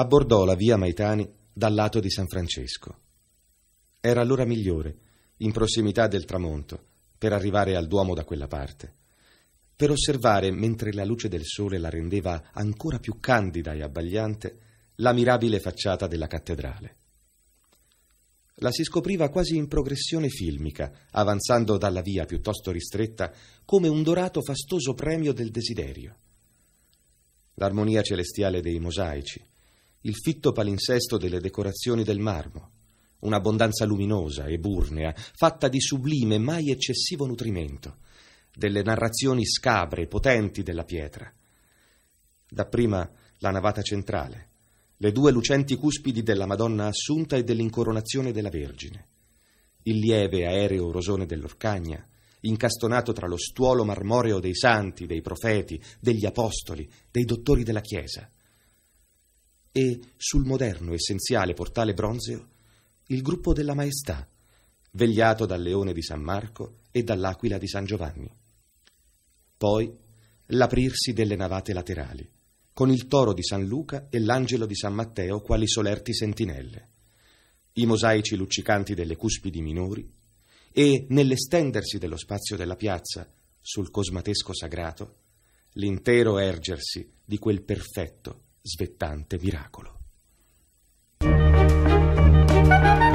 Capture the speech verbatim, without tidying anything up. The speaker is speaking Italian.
abbordò la via Maitani dal lato di San Francesco. Era l'ora migliore, in prossimità del tramonto, per arrivare al Duomo da quella parte, per osservare, mentre la luce del sole la rendeva ancora più candida e abbagliante, la mirabile facciata della cattedrale. La si scopriva quasi in progressione filmica, avanzando dalla via piuttosto ristretta, come un dorato fastoso premio del desiderio. L'armonia celestiale dei mosaici, il fitto palinsesto delle decorazioni del marmo, un'abbondanza luminosa, eburnea, fatta di sublime, mai eccessivo nutrimento, delle narrazioni scabre, potenti della pietra. Dapprima la navata centrale, le due lucenti cuspidi della Madonna Assunta e dell'incoronazione della Vergine, il lieve aereo rosone dell'Orcagna, incastonato tra lo stuolo marmoreo dei santi, dei profeti, degli apostoli, dei dottori della Chiesa, e sul moderno essenziale portale bronzeo il gruppo della Maestà, vegliato dal leone di San Marco e dall'aquila di San Giovanni. Poi l'aprirsi delle navate laterali, con il toro di San Luca e l'angelo di San Matteo quali solerti sentinelle, i mosaici luccicanti delle cuspidi minori e, nell'estendersi dello spazio della piazza, sul cosmatesco sagrato, l'intero ergersi di quel perfetto, svettante miracolo.